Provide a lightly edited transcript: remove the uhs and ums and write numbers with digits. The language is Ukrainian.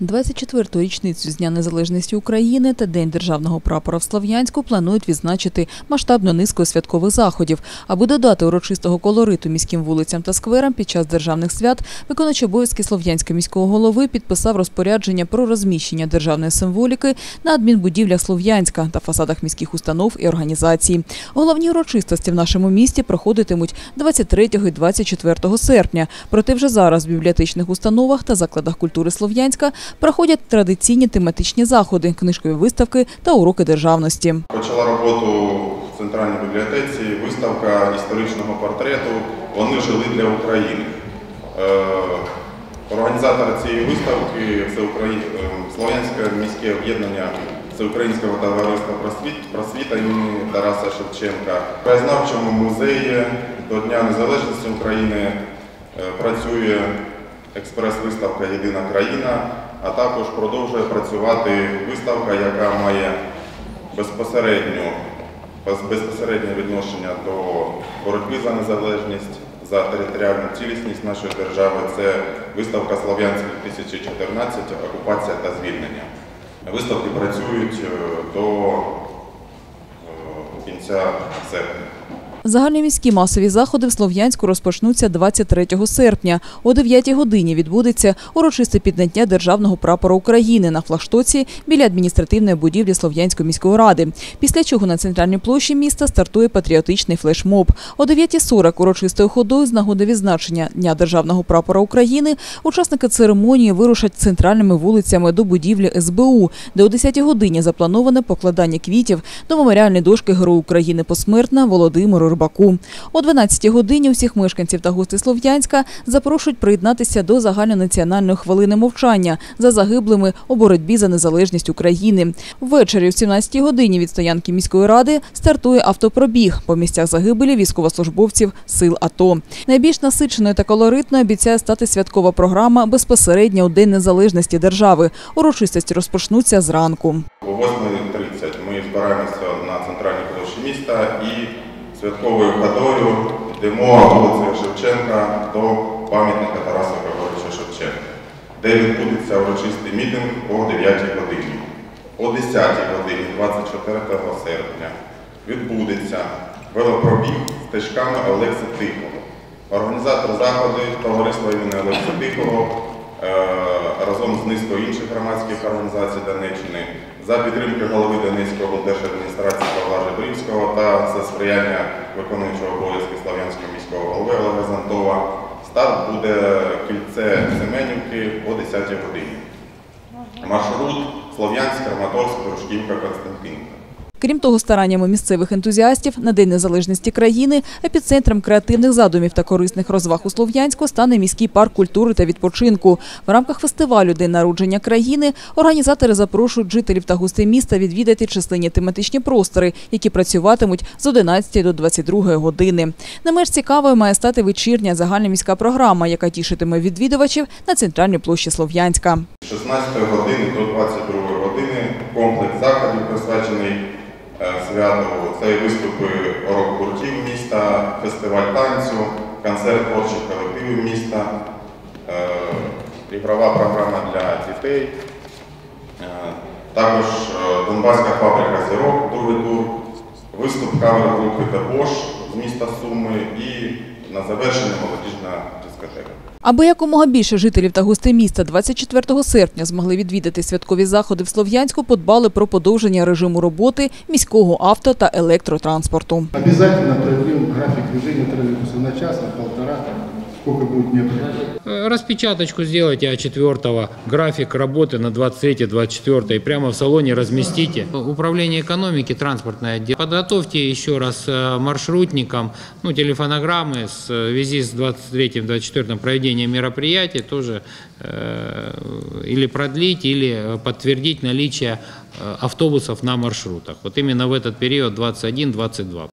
24-ту річницю з Дня Незалежності України та День Державного прапора в Слов'янську планують відзначити масштабно низкою святкових заходів. Аби додати урочистого колориту міським вулицям та скверам під час державних свят, виконуючий обов'язки Слов'янського міського голови підписав розпорядження про розміщення державної символіки на адмінбудівлях Слов'янська та фасадах міських установ і організацій. Головні урочистості в нашому місті проходитимуть 23 і 24 серпня. Проте вже зараз в бібліотечних установах та закладах культури Слов'янська проходять традиційні тематичні заходи, книжкові виставки та уроки державності. Почала роботу в Центральній бібліотеці виставка історичного портрету «Вони жили для України». Організатор цієї виставки – Слов'янське міське об'єднання Всеукраїнського товариства просвіта імені Тараса Шевченка. В краєзнавчому музеї до Дня Незалежності України працює експрес-виставка «Єдина країна», а також продовжує працювати виставка, яка має безпосереднє відношення до боротьби за незалежність, за територіальну цілісність нашої держави. Це виставка «Слов'янськ 2014. Окупація та звільнення». Виставки працюють до кінця серпня. Загальноміські масові заходи в Слов'янську розпочнуться 23 серпня. О 9 годині відбудеться урочисте підняття Державного прапора України на флагштоці біля адміністративної будівлі Слов'янської міської ради. Після чого на центральній площі міста стартує патріотичний флешмоб. О 9:40 урочистою ходою з нагоди відзначення Дня Державного прапора України учасники церемонії вирушать центральними вулицями до будівлі СБУ, де о 10 годині заплановане покладання квітів до меморіальної дошки Герою України посмертно Володимиру Рибаку. О 12 годині усіх мешканців та гостей Слов'янська запрошують приєднатися до загальнонаціональної хвилини мовчання за загиблими у боротьбі за незалежність України. Ввечері о 17 годині від стоянки міської ради стартує автопробіг по місцях загибелі військовослужбовців сил АТО. Найбільш насиченою та колоритною обіцяє стати святкова програма безпосередньо у День Незалежності держави. Урочистості розпочнуться зранку. О 8:30 ми збираємося на центральній площі міста і святковою ходою йдемо вулицею Шевченка до пам'ятника Тараса Григоровича Шевченка, де відбудеться урочистий мітинг о 9 годині. О 10 годині 24 серпня відбудеться велопробіг стежками Олекси Тихого. Організатор заходу – товариство імені Олекси Тихого разом з низкою інших громадських організацій Донеччини за підтримки голови Донецької облдержадміністрації Павла Жебрівського та за сприяння виконуючого обов'язки Слов'янського міського голови Олега Зантова. Старт буде кільце Семенівки о 10 годині. Маршрут Слов'янськ, Краматорськ, Дружківка, Константинівка. Крім того, стараннями місцевих ентузіастів на День Незалежності країни епіцентром креативних задумів та корисних розваг у Слов'янську стане міський парк культури та відпочинку. В рамках фестивалю «День народження країни» організатори запрошують жителів та гостей міста відвідати численні тематичні простори, які працюватимуть з 11 до 22 години. Не менш цікавою має стати вечірня загальноміська програма, яка тішитиме відвідувачів на центральній площі Слов'янська. З 16 години до 22 години комплекс заходів присвячений святу. Це виступи рок-гуртів міста, фестиваль танцю, концерт творчих колективів міста, ігрова програма для дітей, також Донбаська фабрика зірок, другий тур, виступ кавер-групи «Дебош» з міста Суми і на завершення молодіжна дискотека. Аби якомога більше жителів та гостей міста 24 серпня змогли відвідати святкові заходи в Слов'янську, подбали про подовження режиму роботи міського авто та електротранспорту. Обов'язково продлим графік движення тролейбуса на час, на полтора, сколько будет необходимо. Распечаточку сделайте А4, график работы на 23-24 и прямо в салоне разместите. Управление экономики, транспортное отдел. Подготовьте еще раз маршрутникам телефонограммы в связи с 23-24 проведением мероприятий тоже или продлить, или подтвердить наличие автобусов на маршрутах. Вот именно в этот период 21-22.